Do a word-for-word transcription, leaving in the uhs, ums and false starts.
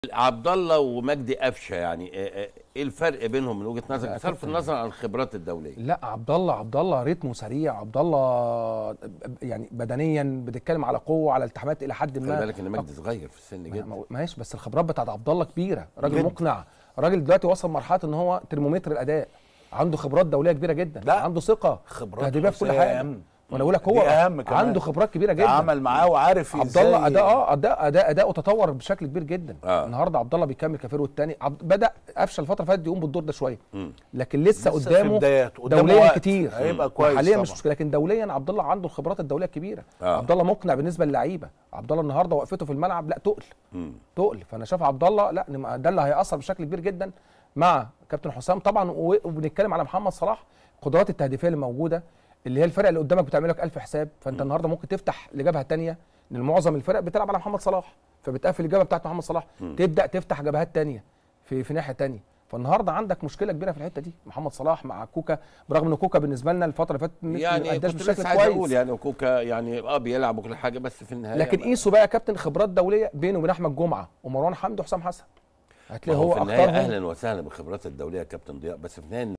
عبد الله ومجدي قفشه، يعني ايه الفرق بينهم من وجهه نظرك بصرف النظر عن الخبرات الدوليه؟ لا، عبد الله عبد الله رتمه سريع، عبد الله يعني بدنيا بتتكلم على قوه، على التحامات الى حد ما. خلي بالك ان مجدي صغير في السن جدا. ماشي، بس الخبرات بتاعت عبد الله كبيره، راجل مقنع، راجل دلوقتي وصل مرحله ان هو ترمومتر الاداء، عنده خبرات دوليه كبيره جدا، لا عنده ثقه خبرات تهديفيه في كل حاجه. وانا بقول لك هو اهم كمان، عنده خبرات كبيره جدا، عمل معاه وعارف عبد الله اداء اه اداء اداء اداؤه تطور بشكل كبير جدا. آه. النهارده عبد الله بيكمل كفيرو الثاني، بدا قفشه الفتره اللي فاتت يقوم بالدور ده شويه، لكن لسه, لسه قدامه دوليا كتير، هيبقى كويس حاليا طبعا. مش مشكله، لكن دوليا عبد الله عنده الخبرات الدوليه الكبيره. آه. عبد الله مقنع بالنسبه للعيبه، عبد الله النهارده وقفته في الملعب لا تقل تقل، فانا شايف عبد الله لا ده اللي هيأثر بشكل كبير جدا مع كابتن حسام طبعا. وبنتكلم على محمد صلاح، القدرات التهديفيه اللي موجوده، اللي هي الفرق اللي قدامك بتعمل لك ألف حساب، فانت م. النهارده ممكن تفتح لجبهه ثانيه، لان معظم الفرق بتلعب على محمد صلاح، فبتقفل الجبهه بتاعت محمد صلاح، م. تبدا تفتح جبهات ثانيه في في ناحيه ثانيه. فالنهارده عندك مشكله كبيره في الحته دي، محمد صلاح مع كوكا، برغم ان كوكا بالنسبه لنا الفتره اللي فاتت يعني ما اداش بشكل كويس، اقول يعني كوكا يعني اه بيلعب وكل حاجه، بس في النهايه لكن قيسوا بقى يا كابتن خبرات دوليه بينه وبين احمد جمعه ومروان حمدي وحسام حسن، هتلاقي هو في النهايه اكترهم. اهلا وسهلا بالخبرات الدوليه يا كابتن ضياء، بس في النهايه